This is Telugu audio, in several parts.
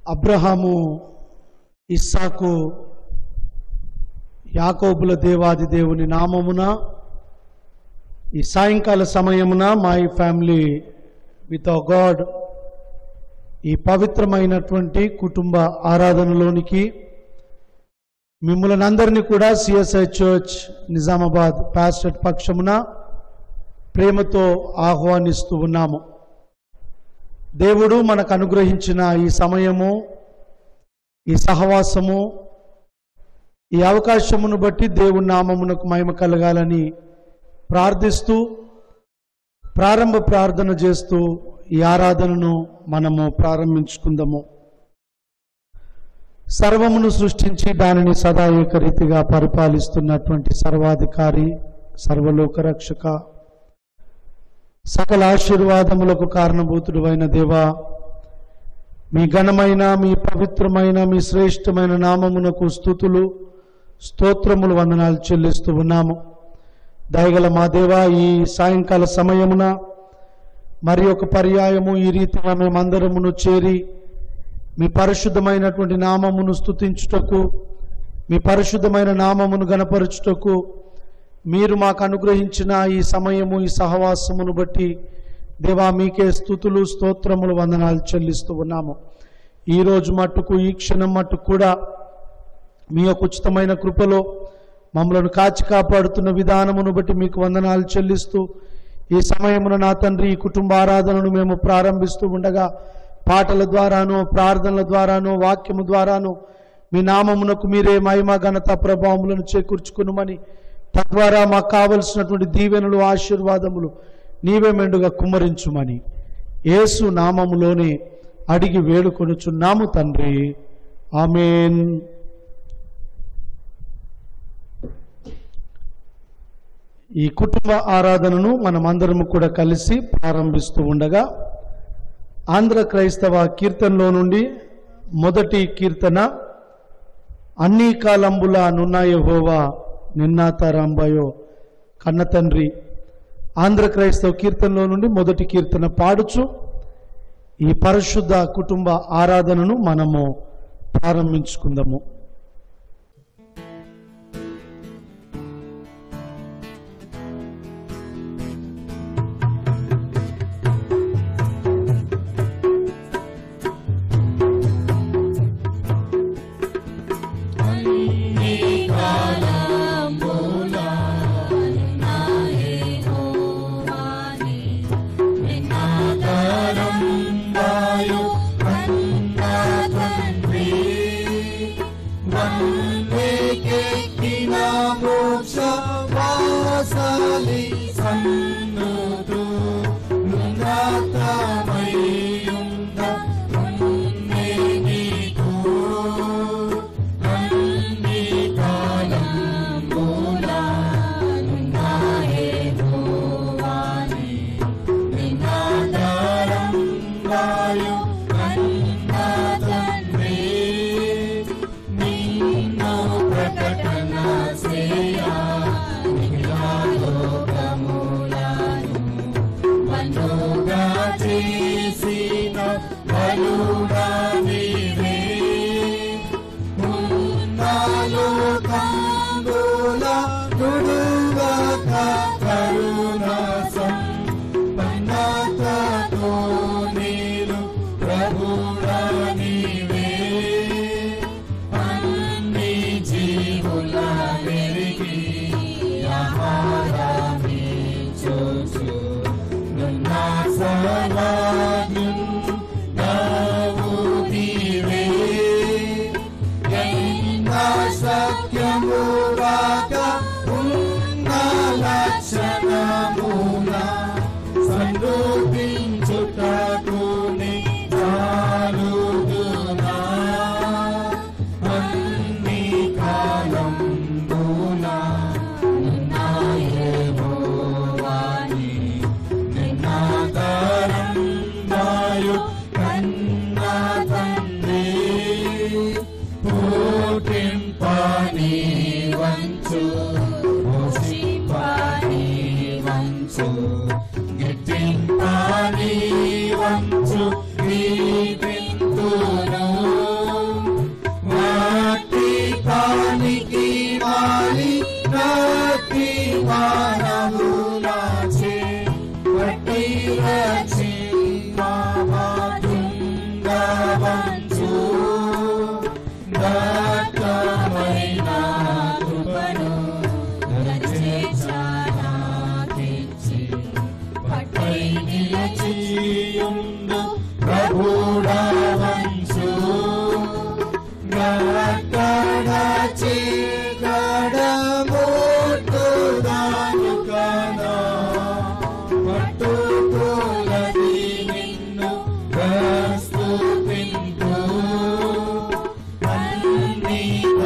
అబ్రహాము, ఇస్సాకు, యాకోబుల దేవాది దేవుని నామమున ఈ సాయంకాల సమయమున my family with our God ఈ పవిత్రమైనటువంటి కుటుంబ ఆరాధనలోనికి మిమ్మల్ని అందరినీ కూడా సిఎస్ఐ చర్చ్ నిజామాబాద్ పాస్టర్ పక్షమున ప్రేమతో ఆహ్వానిస్తూ ఉన్నాము. దేవుడు మనకు అనుగ్రహించిన ఈ సమయము, ఈ సహవాసము, ఈ అవకాశమును బట్టి దేవుని నామమునకు మహిమ కలగాలని ప్రార్థిస్తూ ప్రారంభ ప్రార్థన చేస్తూ ఈ ఆరాధనను మనము ప్రారంభించుకుందాము. సర్వమును సృష్టించి దానిని సదా ఏకరీతిగా పరిపాలిస్తున్నటువంటి సర్వాధికారి, సర్వలోక రక్షక, సకల ఆశీర్వాదములకు కారణభూతుడు అయిన దేవా, మీ ఘనమైన, మీ పవిత్రమైన, మీ శ్రేష్టమైన నామమునకు స్తుతులు, స్తోత్రములు, వందనాలు చెల్లిస్తూ ఉన్నాము. దయగల మా దేవా, ఈ సాయంకాల సమయమున మరి ఒక పర్యాయము ఈ రీతిగా మేమందరమును చేరి మీ పరిశుద్ధమైనటువంటి నామమును స్తుతించుటకు, మీ పరిశుద్ధమైన నామమును గణపరచుటకు మీరు మాకు అనుగ్రహించిన ఈ సమయము, ఈ సహవాసమును బట్టి దేవా మీకే స్తుతులు, స్తోత్రములు, వందనాలు చెల్లిస్తూ ఉన్నాము. ఈరోజు మట్టుకు, ఈ క్షణం మట్టుకు కూడా మీ యొక్క ఉచితమైన కృపలో మమ్మలను కాచి కాపాడుతున్న విధానమును బట్టి మీకు వందనాలు చెల్లిస్తూ ఈ సమయమున నా తండ్రి ఈ కుటుంబ ఆరాధనను మేము ప్రారంభిస్తూ ఉండగా పాటల ద్వారాను, ప్రార్థనల ద్వారాను, వాక్యము ద్వారాను మీ నామమునకు మీరే మహిమ, ఘనత, ప్రభావములను చేకూర్చుకునుమని, తద్వారా మాకు కావలసినటువంటి దీవెనలు, ఆశీర్వాదములు నీవే మెండుగా కుమ్మరించుమని యేసు నామములోనే అడిగి వేడుకొనుచున్నాము తండ్రి, ఆమేన్. ఈ కుటుంబ ఆరాధనను మనమందరము కూడా కలిసి ప్రారంభిస్తూ ఉండగా ఆంధ్ర క్రైస్తవ కీర్తనలో నుండి మొదటి కీర్తన, అన్ని కాలంబుల నున్న యెహోవా నిన్నాతారాంబయో కన్న తండ్రి. ఆంధ్ర క్రైస్తవ కీర్తనలో నుండి మొదటి కీర్తన పాడుచు ఈ పరిశుద్ధ కుటుంబ ఆరాధనను మనము ప్రారంభించుకుందాము. Give నుండు ప్రభుడవంచు గక్కడ చీకడముట్టుదాను కనా పట్టుకులది నిన్ను ప్రస్తుతింతు అన్ని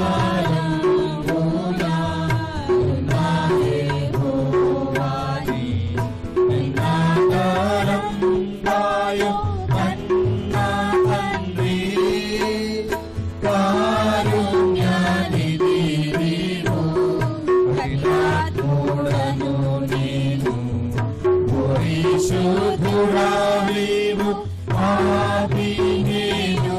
కాలములా నా యెహోవాని నిన్నాకారం గాయో అన్నా తండ్రి కారుణ్యనిధి నీవు పరిలాత్ముడను నేను పరిశుద్ధుడవివు ఆది నేను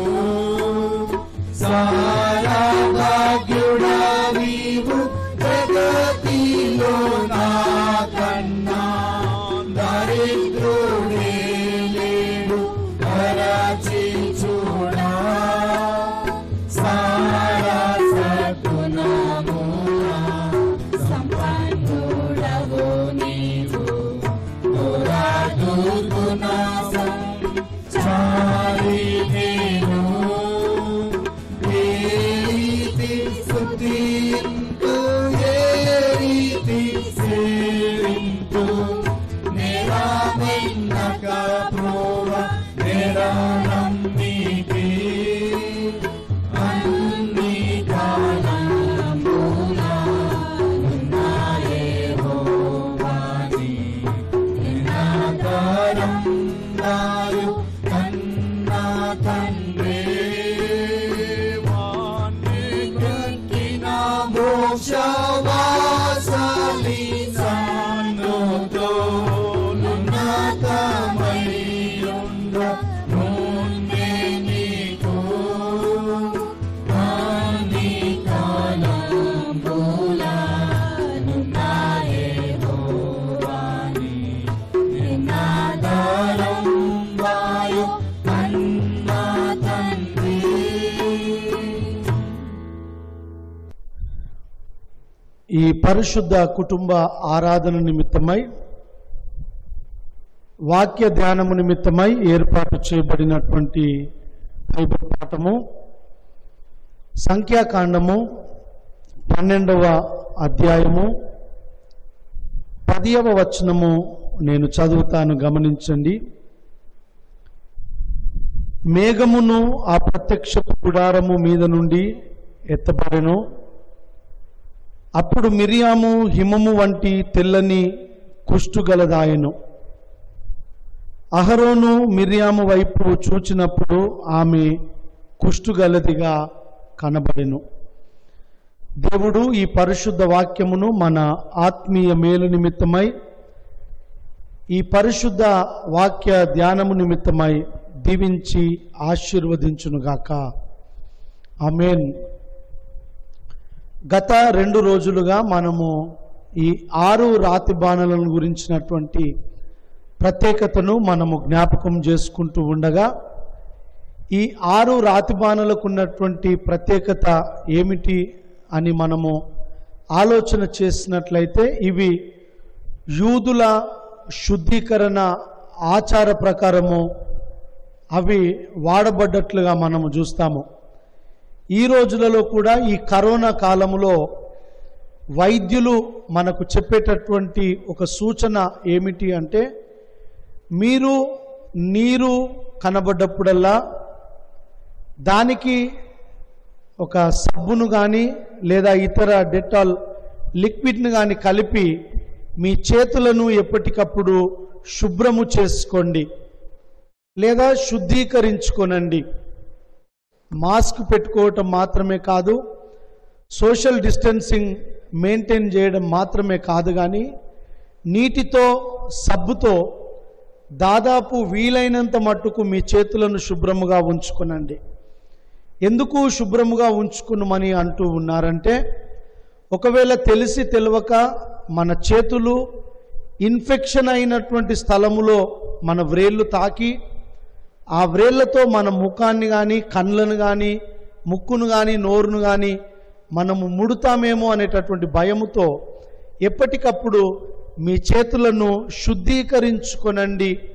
సారా భాగ్యుడవివు జగతిలో నా కన్నా దరిద్రుడే లేడు కరచి చూడా సారా సద్గుణములా సంపన్నుడవు నీవు దురాదుర్గుణ సంచారి నేను ఏ రీతి స్తుతింతు ఏ రీతి సేవింతు నిరామెన్నక ప్రోవ నిరానమ్మితి అన్ని కాలములా నా యెహోవాని నిన్నాకారం గాయు కన్నా తండ్రి వాణ్ణెక్కిన మోక్షవాసలి సానుతో ఉన్నతమైయుండ నుండే నీకు అన్ని కాలములా నా యెహోవాని నిన్నాకారం గాయు కన్నా తండ్రి. ఈ పరిశుద్ధ కుటుంబ ఆరాధన నిమిత్తమై వాక్య ధ్యానము నిమిత్తమై ఏర్పాటు చేయబడినటువంటి బైబిల్ పాఠము సంఖ్యాకాండము 12వ అధ్యాయము 10వ వచనము నేను చదువుతాను, గమనించండి. మేఘమును ఆ ప్రత్యక్ష గుడారము మీద నుండి ఎత్తబడెను. అప్పుడు మిరియాము హిమము వంటి తెల్లని కుష్టుగలదాయెను. అహరోను మిరియాము వైపు చూచినప్పుడు ఆమె కుష్టుగలదిగా కనబడెను. దేవుడు ఈ పరిశుద్ధ వాక్యమును మన ఆత్మీయ మేలు నిమిత్తమై, ఈ పరిశుద్ధ వాక్య ధ్యానము నిమిత్తమై దీవించి ఆశీర్వదించునుగాక. ఆమేన్. గత 2 రోజులుగా మనము ఈ 6 రాతి బాణలను గురించినటువంటి ప్రత్యేకతను మనము జ్ఞాపకం చేసుకుంటూ ఉండగా, ఈ 6 రాతి బాణలకు ఉన్నటువంటి ప్రత్యేకత ఏమిటి అని మనము ఆలోచన చేసినట్లయితే, ఇవి యూదుల శుద్ధీకరణ ఆచార ప్రకారము అవి వాడబడ్డట్లుగా మనము చూస్తాము. ఈ రోజులలో కూడా ఈ కరోనా కాలములో వైద్యులు మనకు చెప్పేటటువంటి ఒక సూచన ఏమిటి అంటే, మీరు నీరు కనబడ్డప్పుడల్లా దానికి ఒక సబ్బును కానీ లేదా ఇతర డెటాల్ లిక్విడ్ను కానీ కలిపి మీ చేతులను ఎప్పటికప్పుడు శుభ్రము చేసుకోండి లేదా శుద్ధీకరించుకోనండి. మాస్క్ పెట్టుకోవటం మాత్రమే కాదు, సోషల్ డిస్టెన్సింగ్ మెయింటైన్ చేయడం మాత్రమే కాదు, కానీ నీటితో సబ్బుతో దాదాపు వీలైనంత మట్టుకు మీ చేతులను శుభ్రముగా ఉంచుకునండి. ఎందుకు శుభ్రముగా ఉంచుకునమని అంటూ ఉన్నారంటే, ఒకవేళ తెలిసి తెలియక మన చేతులు ఇన్ఫెక్షన్ అయినటువంటి స్థలములో మన వ్రేళ్ళు తాకి ఆ వ్రేళ్లతో మన ముఖాన్ని కానీ కళ్ళను కానీ ముక్కును కానీ నోరును కానీ మనము ముడుతామేమో అనేటటువంటి భయముతో ఎప్పటికప్పుడు మీ చేతులను శుద్ధీకరించుకొనండి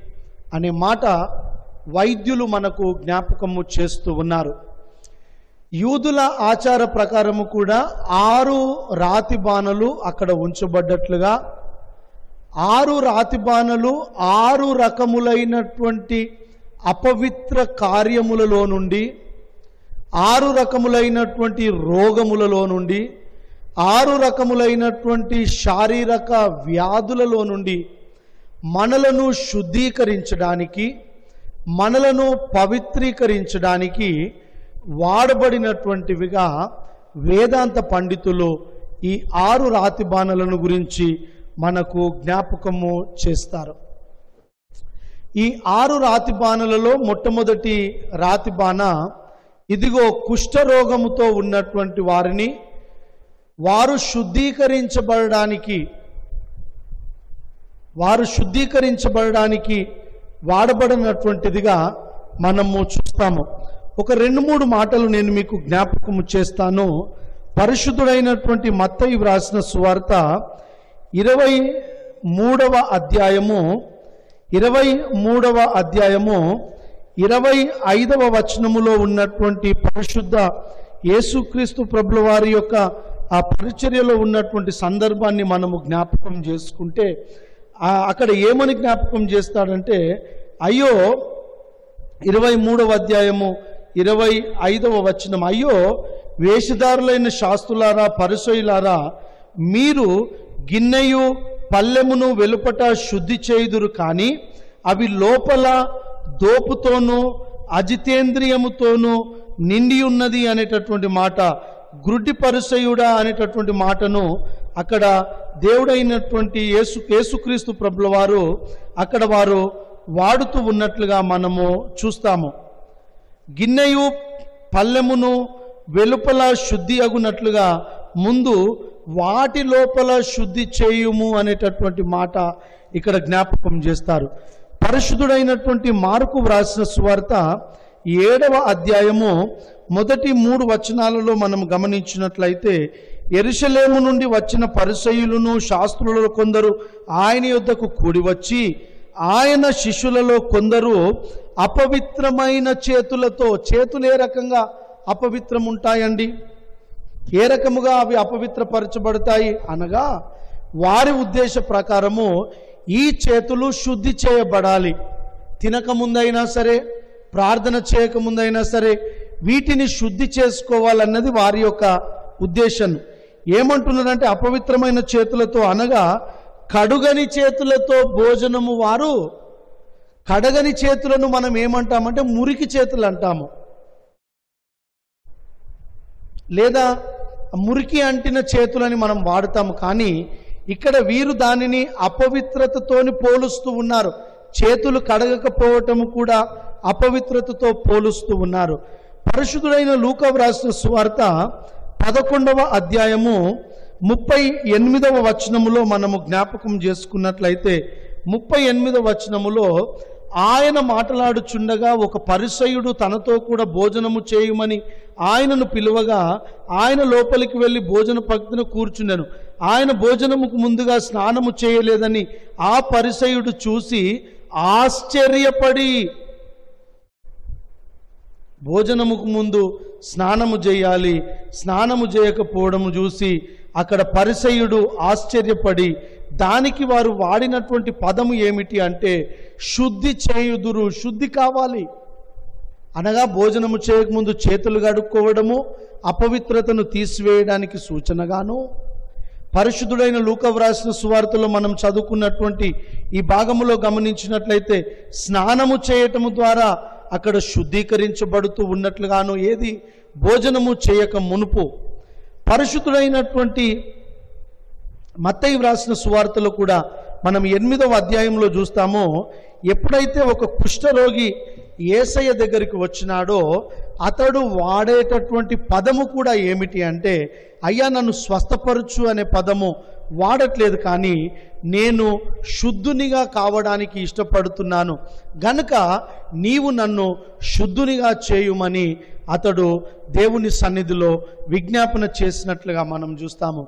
అనే మాట వైద్యులు మనకు జ్ఞాపకము చేస్తూ ఉన్నారు. యూదుల ఆచార ప్రకారము కూడా 6 రాతి బాణలు అక్కడ ఉంచబడ్డట్లుగా 6 రాతి బాణలు 6 రకములైనటువంటి అపవిత్ర కార్యములలో నుండి 6 రకములైనటువంటి రోగములలో నుండి 6 రకములైనటువంటి శారీరక వ్యాధులలో నుండి మనలను శుద్ధీకరించడానికి మనలను పవిత్రీకరించడానికి వాడబడినటువంటివిగా వేదాంత పండితులు ఈ 6 రాతి బాణలను గురించి మనకు జ్ఞాపకము చేస్తారు. ఈ 6 రాతి బాణలలో మొట్టమొదటి రాతి బాణ, ఇదిగో కుష్ఠరోగముతో ఉన్నటువంటి వారిని వారు శుద్ధీకరించబడడానికి వాడబడినటువంటిదిగా మనము చూస్తాము. ఒక 2-3 మాటలు నేను మీకు జ్ఞాపకము చేస్తాను. పరిశుద్ధుడైనటువంటి మత్తయి వ్రాసిన సువార్త 23వ అధ్యాయము 25వ వచనములో ఉన్నటువంటి పరిశుద్ధ యేసుక్రీస్తు ప్రభుల వారి యొక్క ఆ పరిచర్యలో ఉన్నటువంటి సందర్భాన్ని మనము జ్ఞాపకం చేసుకుంటే అక్కడ ఏమని జ్ఞాపకం చేస్తాడంటే, అయ్యో 23వ అధ్యాయము 25వ వచనం, అయ్యో వేషధారులైన శాస్త్రులారా పరిసయ్యులారా, మీరు గిన్నెయు పల్లెమును వెలుపట శుద్ధి చేయుదురు, కానీ అవి లోపల దోపుతోనూ అజితేంద్రియముతోనూ నిండి ఉన్నది అనేటటువంటి మాట, గ్రుడ్డి పరిసయ్యుడా అనేటటువంటి మాటను అక్కడ దేవుడైనటువంటి యేసుక్రీస్తు ప్రభుల వారు అక్కడ వారు వాడుతూ ఉన్నట్లుగా మనము చూస్తాము. గిన్నెయు పల్లెమును వెలుపల శుద్ధి అగునట్లుగా ముందు వాటి లోపల శుద్ధి చేయుము అనేటటువంటి మాట ఇక్కడ జ్ఞాపకం చేస్తారు. పరిశుద్ధుడైనటువంటి మార్కు వ్రాసిన సువార్త 7వ అధ్యాయము మొదటి 3 వచనాలలో మనం గమనించినట్లయితే, యెరూషలేము నుండి వచ్చిన పరిసయ్యులను శాస్త్రులలో కొందరు ఆయన యొద్దకు కూడి వచ్చి, ఆయన శిష్యులలో కొందరు అపవిత్రమైన చేతులతో, చేతులు ఏ రకంగా అపవిత్రం ఉంటాయండి, ఏ రకముగా అవి అపవిత్రపరచబడతాయి అనగా, వారి ఉద్దేశ ప్రకారము ఈ చేతులు శుద్ధి చేయబడాలి. తినకముందైనా సరే, ప్రార్థన చేయకముందైనా సరే వీటిని శుద్ధి చేసుకోవాలన్నది వారి యొక్క ఉద్దేశం. ఏమంటున్నారంటే, అపవిత్రమైన చేతులతో అనగా కడుగని చేతులతో భోజనము, వారు కడగని చేతులను మనం ఏమంటామంటే మురికి చేతులు అంటాము, లేదా మురికి అంటిన చేతులని మనం వాడతాము. కానీ ఇక్కడ వీరు దానిని అపవిత్రతతోని పోలుస్తూ ఉన్నారు. చేతులు కడగకపోవటము కూడా అపవిత్రతతో పోలుస్తూ ఉన్నారు. పరిశుద్ధుడైన లూకా వ్రాసిన సువార్త 11వ అధ్యాయము 38వ వచనములో మనము జ్ఞాపకం చేసుకున్నట్లయితే, 38వ వచనములో ఆయన మాట్లాడుచుండగా ఒక పరిసయ్యుడు తనతో కూడా భోజనము చేయుమని ఆయనను పిలువగా ఆయన లోపలికి వెళ్ళి భోజన పంక్తిన కూర్చుండెను. ఆయన భోజనముకు ముందుగా స్నానము చేయలేదని ఆ పరిసయ్యుడు చూసి ఆశ్చర్యపడి, భోజనముకు ముందు స్నానము చేయాలి, స్నానము చేయకపోవడము చూసి అక్కడ పరిసయ్యుడు ఆశ్చర్యపడి, దానికి వారు వాడినటువంటి పదము ఏమిటి అంటే శుద్ధి చేయుదురు, శుద్ధి కావాలి అనగా భోజనము చేయకముందు చేతులు కడుక్కోవడము అపవిత్రతను తీసివేయడానికి సూచనగాను, పరిశుద్ధుడైన లూకా వ్రాసిన సువార్తలో మనం చదువుకున్నటువంటి ఈ భాగములో గమనించినట్లయితే స్నానము చేయటము ద్వారా అక్కడ శుద్ధీకరించబడుతూ ఉన్నట్లుగాను, ఏది భోజనము చేయక మునుపు. పరిశుద్ధుడైనటువంటి మత్తయి వ్రాసిన సువార్తలో కూడా మనం 8వ అధ్యాయంలో చూస్తామో, ఎప్పుడైతే ఒక కుష్ఠరోగి యేసయ్య దగ్గరికి వచ్చినాడో అతడు వాడేటటువంటి పదము కూడా ఏమిటి అంటే, అయ్యా నన్ను స్వస్థపరచు అనే పదము వాడట్లేదు, కానీ నేను శుద్ధునిగా కావడానికి ఇష్టపడుతున్నాను గనుక నీవు నన్ను శుద్ధునిగా చేయుమని అతడు దేవుని సన్నిధిలో విజ్ఞాపన చేసినట్లుగా మనం చూస్తాము.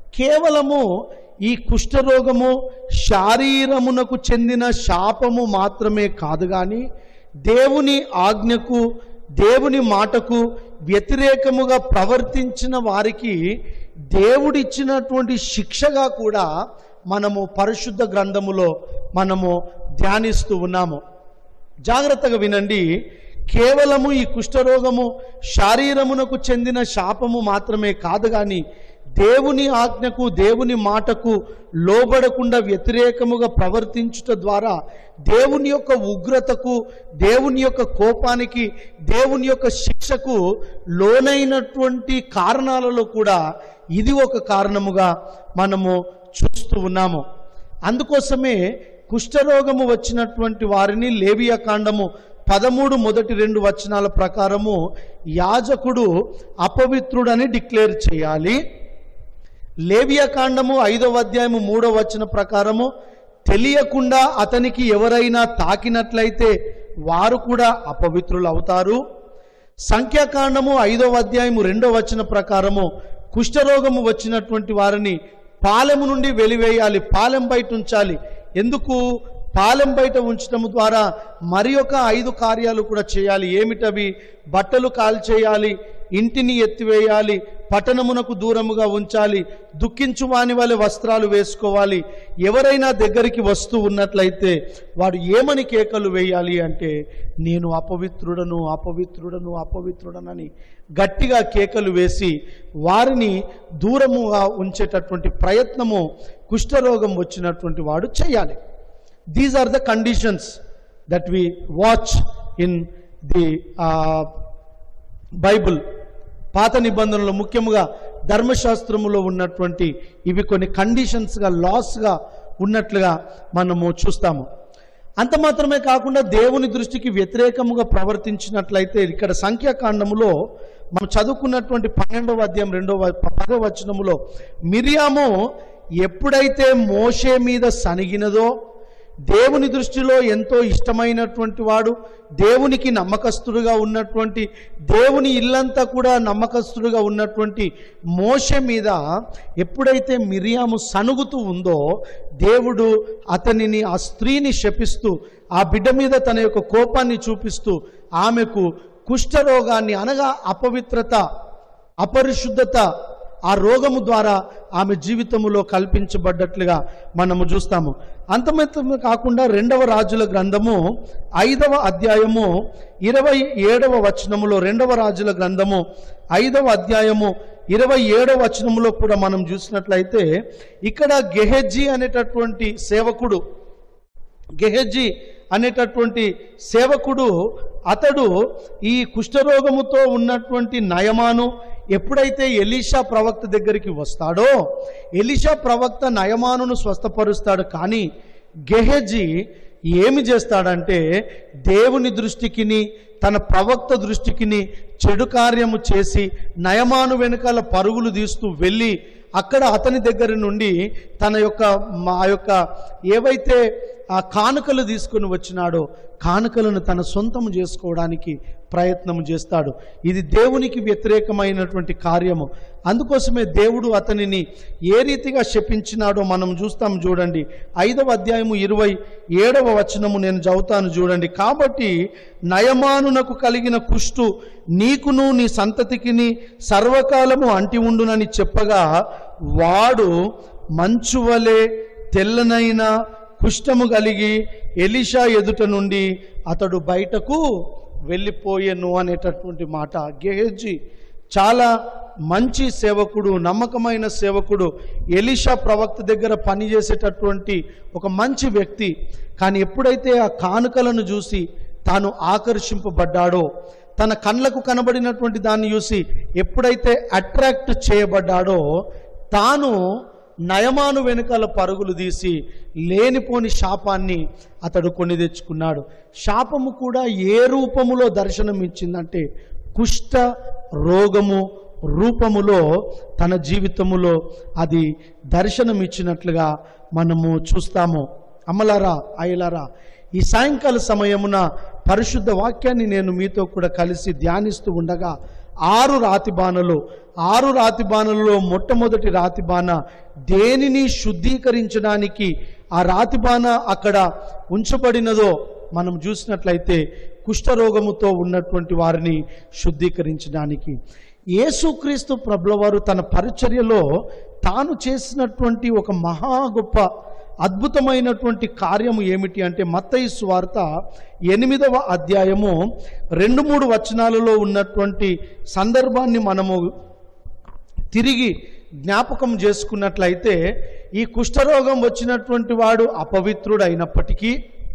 కేవలము ఈ కుష్ఠరోగము శారీరమునకు చెందిన శాపము మాత్రమే కాదు కానీ దేవుని ఆజ్ఞకు దేవుని మాటకు వ్యతిరేకముగా ప్రవర్తించిన వారికి దేవుడిచ్చినటువంటి శిక్షగా కూడా మనము పరిశుద్ధ గ్రంథములో మనము ధ్యానిస్తూ ఉన్నాము. జాగ్రత్తగా వినండి. కేవలము ఈ కుష్ఠరోగము శారీరమునకు చెందిన శాపము మాత్రమే కాదు కానీ దేవుని ఆజ్ఞకు దేవుని మాటకు లోబడకుండా వ్యతిరేకముగా ప్రవర్తించుట ద్వారా దేవుని యొక్క ఉగ్రతకు, దేవుని యొక్క కోపానికి, దేవుని యొక్క శిక్షకు లోనైనటువంటి కారణాలలో కూడా ఇది ఒక కారణముగా మనము చూస్తూ ఉన్నాము. అందుకోసమే కుష్ఠరోగము వచ్చినటువంటి వారిని లేవియా కాండము 13 మొదటి 2 వచనాల ప్రకారము యాజకుడు అపవిత్రుడని డిక్లేర్ చేయాలి. లేవియా కాండము 5వ అధ్యాయము 3వ వచన ప్రకారము తెలియకుండా అతనికి ఎవరైనా తాకినట్లయితే వారు కూడా అపవిత్రులు అవుతారు. సంఖ్యాకాండము 5వ అధ్యాయము 2వ వచన ప్రకారము కుష్ఠరోగము వచ్చినటువంటి వారిని పాలెము నుండి వెలివేయాలి, పాలెం బయట ఉంచాలి. ఎందుకు? పాలెం బయట ఉంచడం ద్వారా మరి ఒక 5 కార్యాలు కూడా చేయాలి. ఏమిటవి? బట్టలు కాల్చేయాలి, ఇంటిని ఎత్తివేయాలి, పట్టణమునకు దూరముగా ఉంచాలి, దుఃఖించు వాని వలె వస్త్రాలు వేసుకోవాలి. ఎవరైనా దగ్గరికి వస్తూ ఉన్నట్లయితే వాడు ఏమని కేకలు వేయాలి అంటే, నేను అపవిత్రుడను, అపవిత్రుడను, అపవిత్రుడనని గట్టిగా కేకలు వేసి వారిని దూరముగా ఉంచేటటువంటి ప్రయత్నము కుష్ఠరోగం వచ్చినటువంటి వాడు చేయాలి. These are the conditions that we watch in the Bible. పాత నిబంధనలో ముఖ్యంగా ధర్మశాస్త్రములో ఉన్నటువంటి ఇవి కొన్ని కండిషన్స్గా, లాస్గా ఉన్నట్లుగా మనము చూస్తాము. అంత మాత్రమే కాకుండా దేవుని దృష్టికి వ్యతిరేకముగా ప్రవర్తించినట్లయితే ఇక్కడ సంఖ్యాకాండములో మనం చదువుకున్నటువంటి 12వ అధ్యాయం 10వ వచనములో మిరియాము ఎప్పుడైతే మోషే మీద సనిగినదో, దేవుని దృష్టిలో ఎంతో ఇష్టమైనటువంటి వాడు, దేవునికి నమ్మకస్తుడుగా ఉన్నటువంటి, దేవుని ఇల్లంతా కూడా నమ్మకస్తుడుగా ఉన్నటువంటి మోషే మీద ఎప్పుడైతే మిరియాము సనుగుతూ ఉందో దేవుడు అతనిని, ఆ స్త్రీని శపిస్తూ ఆ బిడ్డ మీద తన యొక్క కోపాన్ని చూపిస్తూ ఆమెకు కుష్ఠరోగాన్ని అనగా అపవిత్రత, అపరిశుద్ధత, ఆ రోగము ద్వారా ఆమె జీవితములో కల్పించబడ్డట్లుగా మనము చూస్తాము. అంతమాత్రమే కాకుండా 2వ రాజుల గ్రంథము 5వ అధ్యాయము 27వ వచనములో, 2వ రాజుల గ్రంథము 5వ అధ్యాయము 27వ వచనములో కూడా మనం చూసినట్లయితే ఇక్కడ గెహజీ అనేటటువంటి సేవకుడు, గెహజీ అనేటటువంటి సేవకుడు అతడు ఈ కుష్ఠరోగముతో ఉన్నటువంటి నయమాను ఎప్పుడైతే ఎలీషా ప్రవక్త దగ్గరికి వస్తాడో ఎలీషా ప్రవక్త నయమానును స్వస్థపరుస్తాడు. కానీ గెహజీ ఏమి చేస్తాడంటే దేవుని దృష్టికిని తన ప్రవక్త దృష్టికిని చెడు కార్యము చేసి నయమాను వెనుకాల పరుగులు తీస్తూ వెళ్ళి అక్కడ అతని దగ్గర నుండి తన యొక్క ఏవైతే ఆ కానుకలు తీసుకుని వచ్చినాడో కానుకలను తన సొంతము చేసుకోవడానికి ప్రయత్నం చేస్తాడు. ఇది దేవునికి వ్యతిరేకమైనటువంటి కార్యము. అందుకోసమే దేవుడు అతనిని ఏ రీతిగా శపించినాడో మనం చూస్తాం. చూడండి 5వ అధ్యాయము 27వ వచనము నేను చదువుతాను చూడండి. కాబట్టి నయమానునకు కలిగిన కుష్టు నీకును నీ సంతతికిని సర్వకాలము అంటి ఉండునని చెప్పగా వాడు మంచువలే తెల్లనైన కుష్ఠము కలిగి ఎలీషా ఎదుట నుండి అతడు బయటకు వెళ్ళిపోయెను అనేటటువంటి మాట. గెహజీ చాలా మంచి సేవకుడు, నమ్మకమైన సేవకుడు, ఎలీషా ప్రవక్త దగ్గర పనిచేసేటటువంటి ఒక మంచి వ్యక్తి. కానీ ఎప్పుడైతే ఆ కానుకలను చూసి తాను ఆకర్షింపబడ్డాడో, తన కళ్ళకు కనబడినటువంటి దాన్ని చూసి ఎప్పుడైతే అట్రాక్ట్ చేయబడ్డాడో తాను నయమాను వెనుకాల పరుగులు తీసి లేనిపోని శాపాన్ని అతడు కొని తెచ్చుకున్నాడు. శాపము కూడా ఏ రూపములో దర్శనం ఇచ్చిందంటే కుష్ఠ రోగము రూపములో తన జీవితములో అది దర్శనం ఇచ్చినట్లుగా మనము చూస్తాము. అమ్మలారా, అయ్యలారా, ఈ సాయంకాల సమయమున పరిశుద్ధ వాక్యాన్ని నేను మీతో కూడా కలిసి ధ్యానిస్తూ ఉండగా 6 రాతి బాణలు. 6 రాతి బాణలలో మొట్టమొదటి రాతి బాణ దేనిని శుద్ధీకరించడానికి ఆ రాతి బాణ అక్కడ ఉంచబడినదో మనం చూసినట్లయితే కుష్ఠరోగముతో ఉన్నటువంటి వారిని శుద్ధీకరించడానికి. యేసుక్రీస్తు ప్రభుల వారు తన పరిచర్యలో తాను చేసినటువంటి ఒక మహా గొప్ప అద్భుతమైనటువంటి కార్యము ఏమిటి అంటే మత్తయి సువార్త 8వ అధ్యాయము 2-3 వచనాలలో ఉన్నటువంటి సందర్భాన్ని మనము తిరిగి జ్ఞాపకం చేసుకున్నట్లయితే ఈ కుష్ఠరోగం వచ్చినటువంటి వాడు అపవిత్రుడైనప్పటికీ,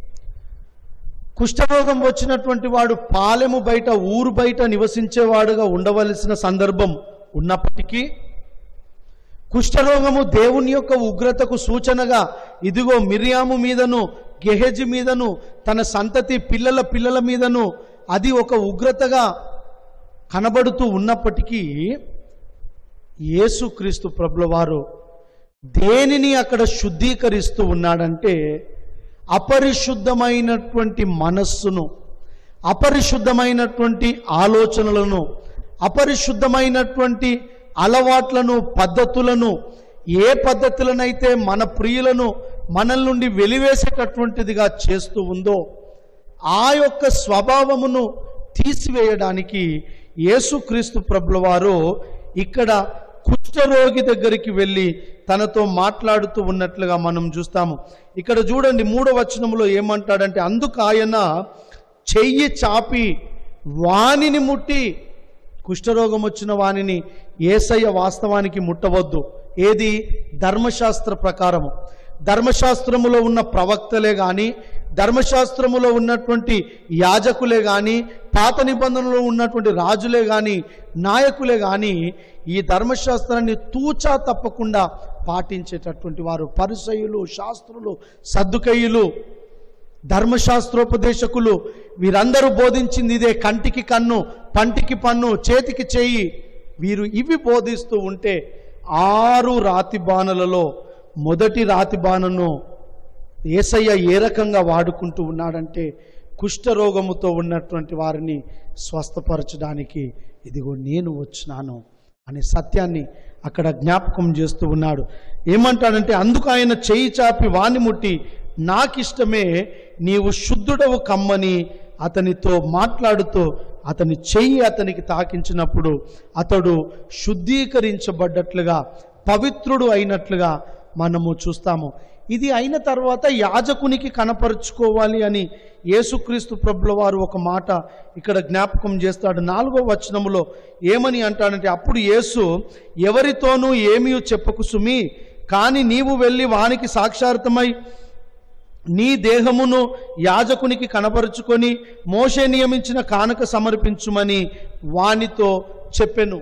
కుష్ఠరోగం వచ్చినటువంటి వాడు పాలెము బయట ఊరు బయట నివసించేవాడుగా ఉండవలసిన సందర్భం ఉన్నప్పటికీ, కుష్ఠరోగము దేవుని యొక్క ఉగ్రతకు సూచనగా ఇదిగో మిరియాము మీదను గెహజీ మీదను తన సంతతి పిల్లల మీదను అది ఒక ఉగ్రతగా కనబడుతూ ఉన్నప్పటికీ యేసుక్రీస్తు ప్రభుల వారు దేనిని అక్కడ శుద్ధీకరిస్తూ ఉన్నాడంటే అపరిశుద్ధమైనటువంటి మనస్సును, అపరిశుద్ధమైనటువంటి ఆలోచనలను, అపరిశుద్ధమైనటువంటి అలవాట్లను, పద్ధతులను, ఏ పద్ధతులనైతే మన ప్రియులను మనల నుండి వెలివేసేటటువంటిదిగా చేస్తూ ఉందో ఆ యొక్క స్వభావమును తీసివేయడానికి యేసుక్రీస్తు ప్రభుల వారు ఇక్కడ కుష్ఠరోగి దగ్గరికి వెళ్ళి తనతో మాట్లాడుతూ ఉన్నట్లుగా మనం చూస్తాము. ఇక్కడ చూడండి 3వ వచనంలో ఏమంటాడంటే, అందుకు ఆయన చెయ్యి చాపి వానిని ముట్టి, కుష్ఠరోగం వచ్చిన వానిని యేసయ్య వాస్తవానికి ముట్టవద్దు. ఏది? ధర్మశాస్త్ర ప్రకారము. ధర్మశాస్త్రములో ఉన్న ప్రవక్తలే కానీ, ధర్మశాస్త్రములో ఉన్నటువంటి యాజకులే కానీ, పాత నిబంధనలో ఉన్నటువంటి రాజులే కానీ, నాయకులే కానీ ఈ ధర్మశాస్త్రాన్ని తూచా తప్పకుండా పాటించేటటువంటి వారు పరిసయ్యులు, శాస్త్రులు, సద్దుకయ్యులు, ధర్మశాస్త్రోపదేశకులు వీరందరూ బోధించింది ఇదే. కంటికి కన్ను, పంటికి పన్ను, చేతికి చెయ్యి. వీరు ఇవి బోధిస్తూ ఉంటే 6 రాతి బాణలలో మొదటి రాతి బాణను యేసయ్య ఏ రకంగా వాడుకుంటూ ఉన్నాడంటే కుష్ఠరోగముతో ఉన్నటువంటి వారిని స్వస్థపరచడానికి ఇదిగో నేను వచ్చినాను అనే సత్యాన్ని అక్కడ జ్ఞాపకం చేస్తూ ఉన్నాడు. ఏమంటాడంటే, అందుకు ఆయన చెయ్యి చాపి వాణ్ణి ముట్టి నాకిష్టమే నీవు శుద్ధుడవు కమ్మని అతనితో మాట్లాడుతూ అతని చెయ్యి అతనికి తాకించినప్పుడు అతడు శుద్ధీకరించబడ్డట్లుగా, పవిత్రుడు అయినట్లుగా మనము చూస్తాము. ఇది అయిన తర్వాత యాజకునికి కనపరుచుకోవాలి అని యేసుక్రీస్తు ప్రభుల వారు ఒక మాట ఇక్కడ జ్ఞాపకం చేస్తాడు. 4వ వచనములో ఏమని అంటాడంటే, అప్పుడు యేసు ఎవరితోనూ ఏమీ చెప్పకు సుమి, కానీ నీవు వెళ్ళి వానికి సాక్షార్థమై నీ దేహమును యాజకునికి కనపరుచుకొని మోషే నియమించిన కానుక సమర్పించుమని వానితో చెప్పెను.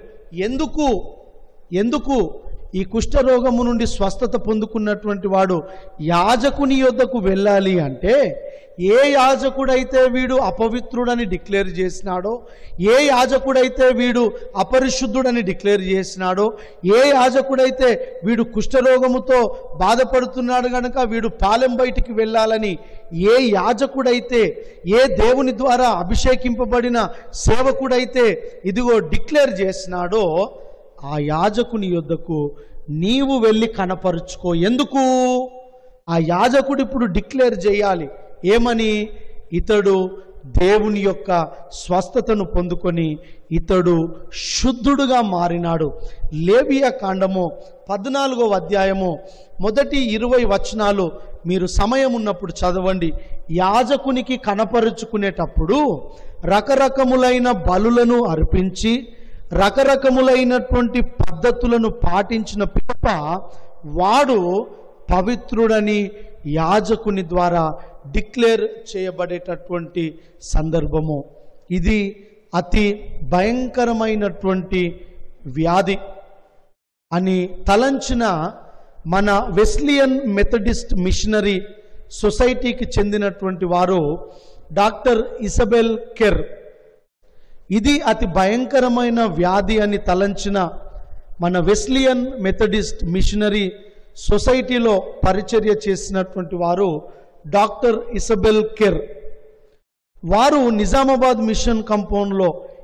ఎందుకు ఈ కుష్ఠరోగము నుండి స్వస్థత పొందుకున్నటువంటి వాడు యాజకుని యొద్దకు వెళ్ళాలి అంటే, ఏ యాజకుడైతే వీడు అపవిత్రుడని డిక్లేర్ చేసినాడో, ఏ యాజకుడైతే వీడు అపరిశుద్ధుడని డిక్లేర్ చేసినాడో, ఏ యాజకుడైతే వీడు కుష్ఠరోగముతో బాధపడుతున్నాడు కనుక వీడు పాలెం బయటికి వెళ్ళాలని ఏ యాజకుడైతే, ఏ దేవుని ద్వారా అభిషేకింపబడిన సేవకుడైతే ఇదిగో డిక్లేర్ చేసినాడో ఆ యాజకుని యొద్దకు నీవు వెళ్ళి కనపరుచుకో. ఎందుకు? ఆ యాజకుడు ఇప్పుడు డిక్లేర్ చేయాలి. ఏమని? ఇతడు దేవుని యొక్క స్వస్థతను పొందుకొని ఇతడు శుద్ధుడుగా మారినాడు. లేవియా కాండము 14వ అధ్యాయము మొదటి 20 వచనాలు మీరు సమయం ఉన్నప్పుడు చదవండి. యాజకునికి కనపరుచుకునేటప్పుడు రకరకములైన బలులను అర్పించి రకరకములైనటువంటి పద్ధతులను పాటించిన పిదప వాడు పవిత్రుడని యాజకుని ద్వారా డిక్లేర్ చేయబడేటటువంటి సందర్భము. ఇది అతి భయంకరమైనటువంటి వ్యాధి అని తలంచిన మన వెస్లియన్ మెథడిస్ట్ మిషనరీ సొసైటీకి చెందినటువంటి వారు డాక్టర్ ఇసబెల్ కెర్, ఇది అతి భయంకరమైన వ్యాధి అని తలంచిన మన వెస్లియన్ మెథడిస్ట్ మిషనరీ సొసైటీలో పరిచర్య చేసినటువంటి వారు డాక్టర్ ఇసబెల్ కెర్. వారు నిజామాబాద్ మిషన్ కంపౌండ్లో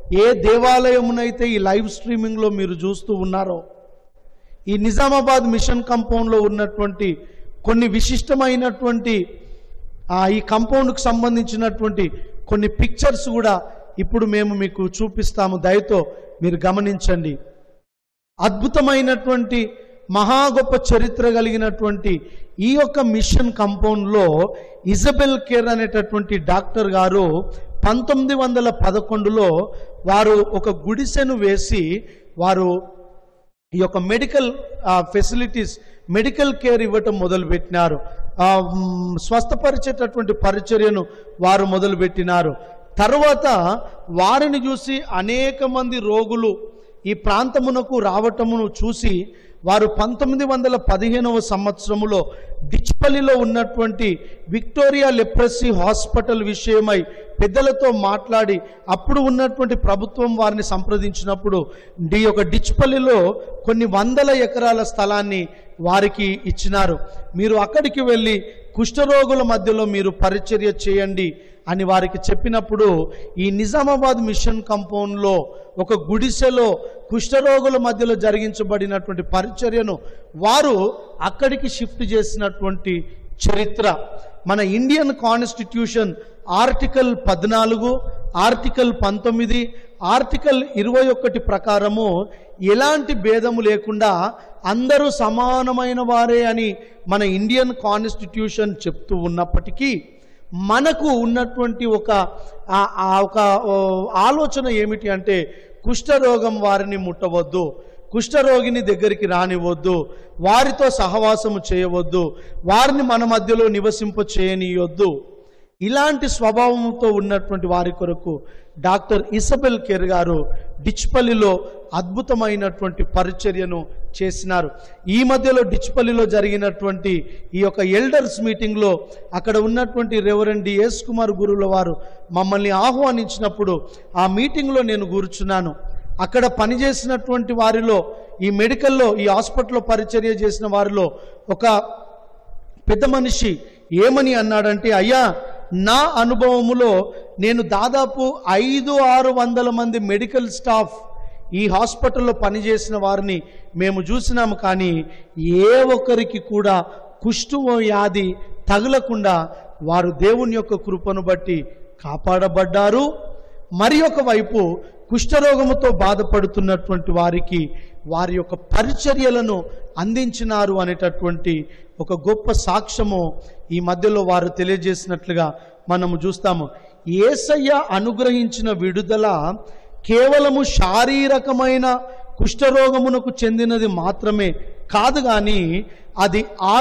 ఏ దేవాలయమునైతే ఈ లైవ్ స్ట్రీమింగ్లో మీరు చూస్తూ ఉన్నారో, ఈ నిజామాబాద్ మిషన్ కాంపౌండ్లో ఉన్నటువంటి కొన్ని విశిష్టమైనటువంటి ఈ కాంపౌండ్కు సంబంధించినటువంటి కొన్ని పిక్చర్స్ కూడా ఇప్పుడు మేము మీకు చూపిస్తాము. దయతో మీరు గమనించండి. అద్భుతమైనటువంటి మహా గొప్ప చరిత్ర కలిగినటువంటి ఈ యొక్క మిషన్ కాంపౌండ్లో ఇజబెల్ కేర్ అనేటటువంటి డాక్టర్ గారు 1911లో వారు ఒక గుడిసెను వేసి వారు ఈ యొక్క మెడికల్ ఫెసిలిటీస్, మెడికల్ కేర్ ఇవ్వటం మొదలుపెట్టినారు. స్వస్థపరిచేటటువంటి పరిచర్యను వారు మొదలుపెట్టినారు. తర్వాత వారిని చూసి అనేక మంది రోగులు ఈ ప్రాంతమునకు రావటమును చూసి వారు 1915వ సంవత్సరములో డిచ్పల్లిలో ఉన్నటువంటి విక్టోరియా లెప్రసీ హాస్పిటల్ విషయమై పెద్దలతో మాట్లాడి అప్పుడు ఉన్నటువంటి ప్రభుత్వం వారిని సంప్రదించినప్పుడు ఈ యొక్క డిచ్పల్లిలో కొన్ని వందల ఎకరాల స్థలాన్ని వారికి ఇచ్చినారు. మీరు అక్కడికి వెళ్ళి కుష్ఠరోగుల మధ్యలో మీరు పరిచర్య చేయండి అని వారికి చెప్పినప్పుడు ఈ నిజామాబాద్ మిషన్ కాంపౌండ్లో ఒక గుడిసెలో కుష్ఠరోగుల మధ్యలో జరిగించబడినటువంటి పరిచర్యను వారు అక్కడికి షిఫ్ట్ చేసినటువంటి చరిత్ర. మన Indian constitution article 14, article 19, article 21 ప్రకారము ఎలాంటి భేదము లేకుండా అందరూ సమానమైన వారే అని మన ఇండియన్ కాన్స్టిట్యూషన్ చెప్తూ ఉన్నప్పటికీ మనకు ఉన్నటువంటి ఒక ఆలోచన ఏమిటి అంటే కుష్ఠరోగం వారిని ముట్టవద్దు, కుష్ఠరోగిని దగ్గరికి రానివ్వద్దు, వారితో సహవాసము చేయవద్దు, వారిని మన మధ్యలో నివసింప చేయనీయొద్దు. ఇలాంటి స్వభావంతో ఉన్నటువంటి వారి కొరకు డాక్టర్ ఇసబెల్ కేర్ గారు డిచ్పల్లిలో అద్భుతమైనటువంటి పరిచర్యను చేసినారు. ఈ మధ్యలో డిచ్పల్లిలో జరిగినటువంటి ఈ యొక్క ఎల్డర్స్ మీటింగ్లో అక్కడ ఉన్నటువంటి రెవరెండ్ ఎస్ కుమార్ గురువుల వారు మమ్మల్ని ఆహ్వానించినప్పుడు ఆ మీటింగ్లో నేను కూర్చున్నాను. అక్కడ పనిచేసినటువంటి వారిలో ఈ మెడికల్లో ఈ హాస్పిటల్లో పరిచర్య చేసిన వారిలో ఒక పెద్ద మనిషి ఏమని అన్నాడంటే, అయ్యా, నా అనుభవములో నేను దాదాపు 500-600 మంది మెడికల్ స్టాఫ్ ఈ హాస్పిటల్లో పనిచేసిన వారిని మేము చూసినాము, కానీ ఏ ఒక్కరికి కూడా కుష్ఠవ్యాధి తగలకుండా వారు దేవుని యొక్క కృపను బట్టి కాపాడబడ్డారు. మరి ఒక వైపు కుష్ఠరోగముతో బాధపడుతున్నటువంటి వారికి వారి యొక్క పరిచర్యలను అందించినారు అనేటటువంటి ఒక గొప్ప సాక్ష్యము ఈ మధ్యలో వారు తెలియజేసినట్లుగా మనము చూస్తాము. యేసయ్య అనుగ్రహించిన విడుదల కేవలము శారీరకమైన కుష్ఠరోగమునకు చెందినది మాత్రమే కాదు, కానీ అది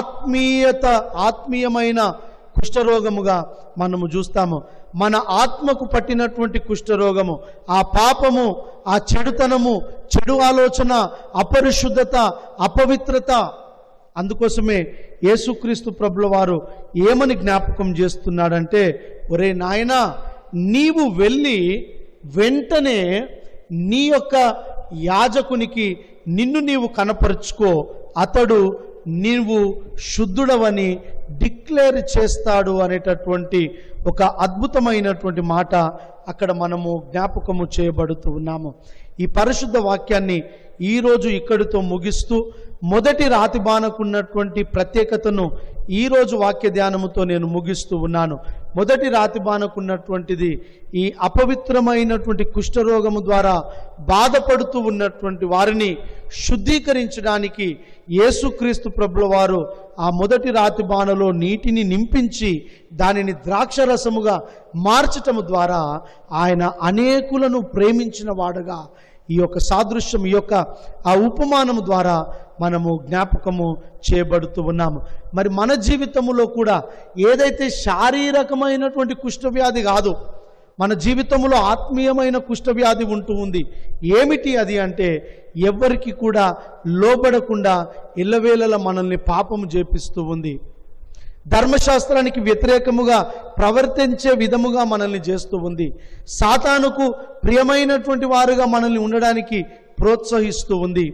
ఆత్మీయమైన కుష్ఠరోగముగా మనము చూస్తాము. మన ఆత్మకు పట్టినటువంటి కుష్ఠరోగము, ఆ పాపము, ఆ చెడుతనము, చెడు ఆలోచన, అపరిశుద్ధత, అపవిత్రత. అందుకోసమే యేసుక్రీస్తు ప్రభుల వారు ఏమని జ్ఞాపకం చేస్తున్నాడంటే, ఒరే నాయనా, నీవు వెళ్ళి వెంటనే నీ యొక్క యాజకునికి నిన్ను నీవు కనపరుచుకో, అతడు నీవు శుద్ధుడవని డిక్లేర్ చేస్తాడు అనేటటువంటి ఒక అద్భుతమైనటువంటి మాట అక్కడ మనము జ్ఞాపకము చేయబడుతూ ఉన్నాము. ఈ పరిశుద్ధ వాక్యాన్ని ఈరోజు ఇక్కడితో ముగిస్తూ మొదటి రాతి బాణకున్నటువంటి ప్రత్యేకతను ఈరోజు వాక్య ధ్యానముతో నేను ముగిస్తూ ఉన్నాను. మొదటి రాతి బాణకున్నటువంటిది ఈ అపవిత్రమైనటువంటి కుష్ఠరోగము ద్వారా బాధపడుతూ ఉన్నటువంటి వారిని శుద్ధీకరించడానికి యేసుక్రీస్తు ప్రభుల వారు ఆ మొదటి రాతి బాణలో నీటిని నింపించి దానిని ద్రాక్షరసముగా మార్చటము ద్వారా ఆయన అనేకులను ప్రేమించిన వాడుగా ఈ యొక్క సాదృశ్యం, ఈ యొక్క ఆ ఉపమానము ద్వారా మనము జ్ఞాపకము చేయబడుతూ ఉన్నాము. మరి మన జీవితంలో కూడా ఏదైతే శారీరకమైనటువంటి కుష్ఠవ్యాధి కాదు, మన జీవితంలో ఆత్మీయమైన కుష్ఠవ్యాధి ఉంటూ ఉంది. ఏమిటి అది అంటే, ఎవ్వరికి కూడా లోబడకుండా ఎల్లవేళలా మనల్ని పాపము చేపిస్తూ ఉంది. ధర్మశాస్త్రానికి వ్యతిరేకముగా ప్రవర్తించే విధముగా మనల్ని చేస్తూ ఉంది. సాతానుకు ప్రియమైనటువంటి వారుగా మనల్ని ఉండడానికి ప్రోత్సహిస్తూ ఉంది.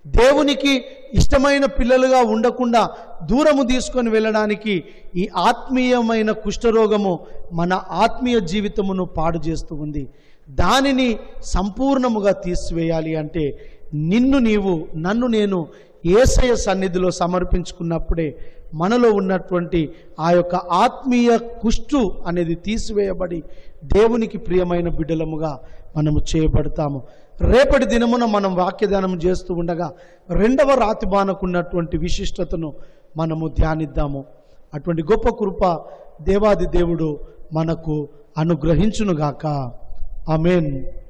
దేవునికి ఇష్టమైన పిల్లలుగా ఉండకుండా దూరము తీసుకొని వెళ్ళడానికి ఈ ఆత్మీయమైన కుష్ఠరోగము మన ఆత్మీయ జీవితమును పాడు చేస్తూ ఉంది. దానిని సంపూర్ణముగా తీసివేయాలి అంటే నన్ను నేను యేసయ్య సన్నిధిలో సమర్పించుకున్నప్పుడే మనలో ఉన్నటువంటి ఆ యొక్క ఆత్మీయ కుష్టు అనేది తీసివేయబడి దేవునికి ప్రియమైన బిడ్డలముగా మనము చేయబడతాము. రేపటి దినమున మనం వాక్యదానం చేస్తూ ఉండగా 2వ రాతిబానకున్నటువంటి విశిష్టతను మనము ధ్యానిద్దాము. అటువంటి గొప్ప కృప దేవాది దేవుడు మనకు అనుగ్రహించునుగాక. ఆమేన్.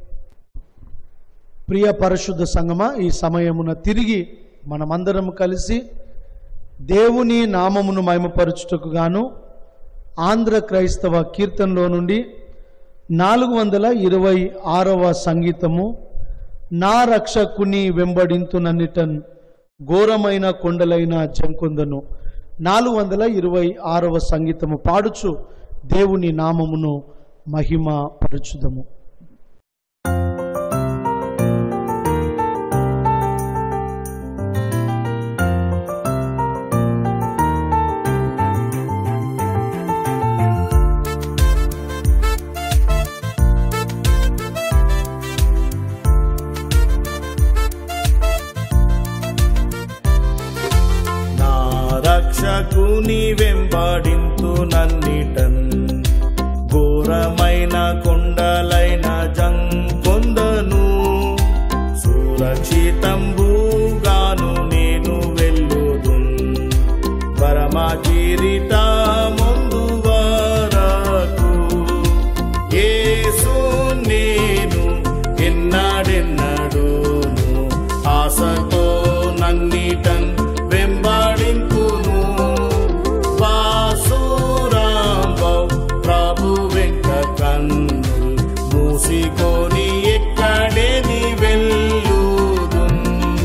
ప్రియ పరిశుద్ధ సంగమా, ఈ సమయమున తిరిగి మనమందరం కలిసి దేవుని నామమును మహిమపరచుటకు గాను ఆంధ్ర క్రైస్తవ కీర్తనలో నుండి 426వ సంగీతము, నా రక్షకుని వెంబడింతునన్నిటన్ ఘోరమైన కొండలైన జంకొందను, 426వ సంగీతము పాడుచు దేవుని నామమును మహిమ పరచుదము. రక్షకుని వెంబడింతు నన్నిటన్ ఘోరమైన కొండలైన జంకొందను, సురక్షితంబుగాను నేను వెళ్ళుదున్ పరమ కిరీటమందు వరకు. యేసు నేను ఎన్నడెన్నడూను ఆశతో నన్నిటన్ వెంబడింతును, బాసురాంబౌ ప్రభు వెంట కన్నులు మూసికొని ఎక్కడే నీ వెళ్ళుదున్.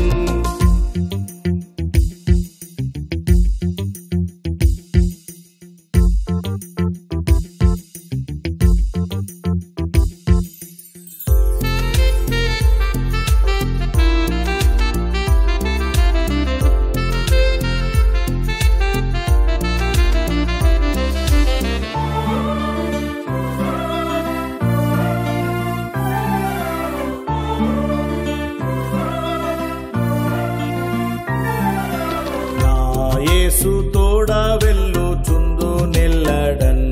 యేసు తోడ వెళ్ళుచుందు నిల్లడన్,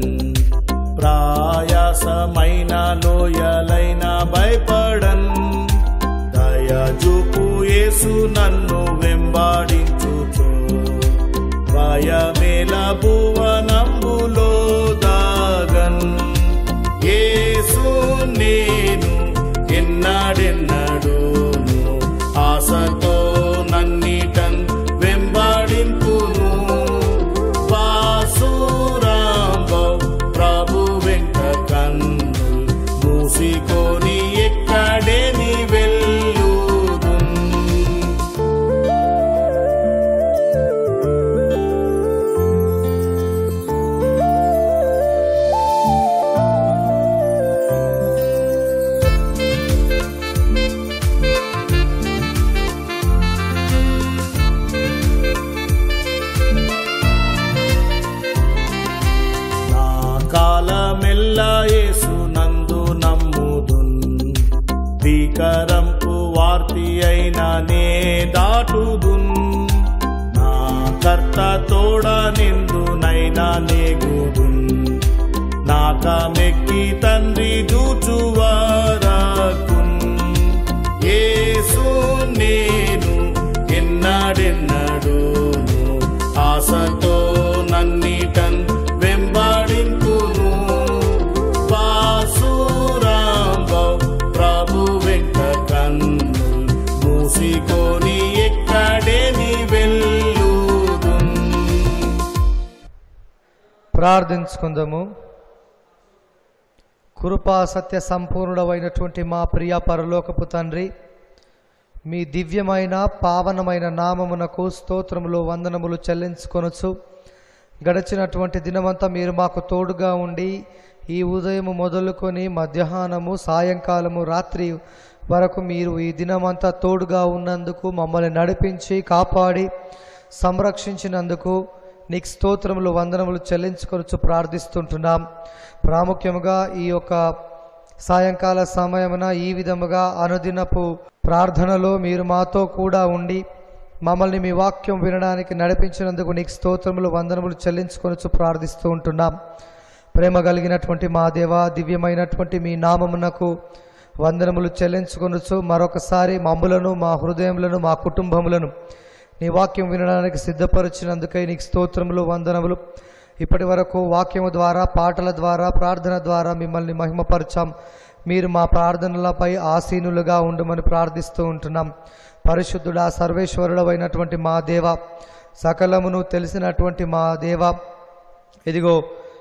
ప్రయాసమైన లోయలైన భయపడన్. దయచూపు యేసు నన్ను వెంబడించుచు, భయమేల భువనంబులో దాగన్. యేసు నేను ఎన్నడెన్నడూను ఆశతో నన్నిటన్ వెంబడింతును, బాసురాంబౌ ప్రభు వెంట కన్నులు మూసికొని ఎక్కడే నీ వెళ్ళుదున్. కాలమెల్ల యేసు నందు నమ్ముదున్, భీకరంపు వార్తి అయిన నే దాటుదున్. నా కర్త తోడ నిందునైనా నేగుదున్, నాక మెక్కి తండ్రి జూచువారాకున్. యేసు నేను ఎన్నడెన్నడూను ఆశతో నన్నిటన్ వెంబడింతును, బాసురాంబౌ ప్రభు వెంట కన్నులు మూసికొని ఎక్కడే నీ వెళ్ళుదున్. ప్రార్థించుకుందాము. కృపా సత్య సంపూర్ణుడైనటువంటి మా ప్రియ పరలోకపు తండ్రి, మీ దివ్యమైన పావనమైన నామమునకు స్తోత్రములు వందనములు చెల్లించుకొనొచ్చు. గడిచినటువంటి దినమంతా మీరు మాకు తోడుగా ఉండి ఈ ఉదయం మొదలుకొని మధ్యాహ్నము, సాయంకాలము, రాత్రి వరకు మీరు ఈ దినమంతా తోడుగా ఉన్నందుకు, మమ్మల్ని నడిపించి కాపాడి సంరక్షించినందుకు నీకు స్తోత్రములు వందనములు చెల్లించుకొనుచు ప్రార్థిస్తుంటున్నాం. ప్రాముఖ్యముగా ఈ యొక్క సాయంకాల సమయమున ఈ విధముగా అనుదినపు ప్రార్థనలో మీరు మాతో కూడా ఉండి మమ్మల్ని మీ వాక్యం వినడానికి నడిపించినందుకు నీకు స్తోత్రములు వందనములు చెల్లించుకొనుచు ప్రార్థిస్తూ ఉంటున్నాం. ప్రేమ కలిగినటువంటి మా దేవా, దివ్యమైనటువంటి మీ నామమునకు వందనములు చెల్లించుకొనుచు మరొకసారి మమ్ములను, మా హృదయములను, మా కుటుంబములను నీ వాక్యం వినడానికి సిద్ధపరిచినందుకై నీకు స్తోత్రములు వందనములు. ఇప్పటి వరకు వాక్యము ద్వారా, పాటల ద్వారా, ప్రార్థన ద్వారా మిమ్మల్ని మహిమపరచాం. మీరు మా ప్రార్థనలపై ఆసీనులుగా ఉండమని ప్రార్థిస్తూ ఉంటున్నాం. పరిశుద్ధుడా, సర్వేశ్వరుడవైనటువంటి మా దేవ, సకలమును తెలిసినటువంటి మా దేవ, ఇదిగో